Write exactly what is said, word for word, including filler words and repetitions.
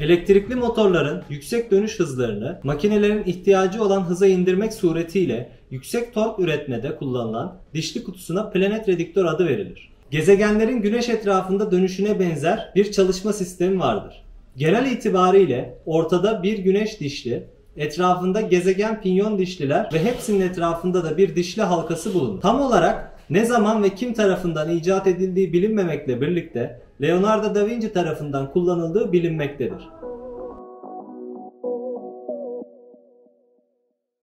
Elektrikli motorların yüksek dönüş hızlarını makinelerin ihtiyacı olan hıza indirmek suretiyle yüksek tork üretmede kullanılan dişli kutusuna planet redüktör adı verilir. Gezegenlerin güneş etrafında dönüşüne benzer bir çalışma sistemi vardır. Genel itibariyle ortada bir güneş dişli, etrafında gezegen pinyon dişliler ve hepsinin etrafında da bir dişli halkası bulunur. Tam olarak ne zaman ve kim tarafından icat edildiği bilinmemekle birlikte Leonardo da Vinci tarafından kullanıldığı bilinmektedir.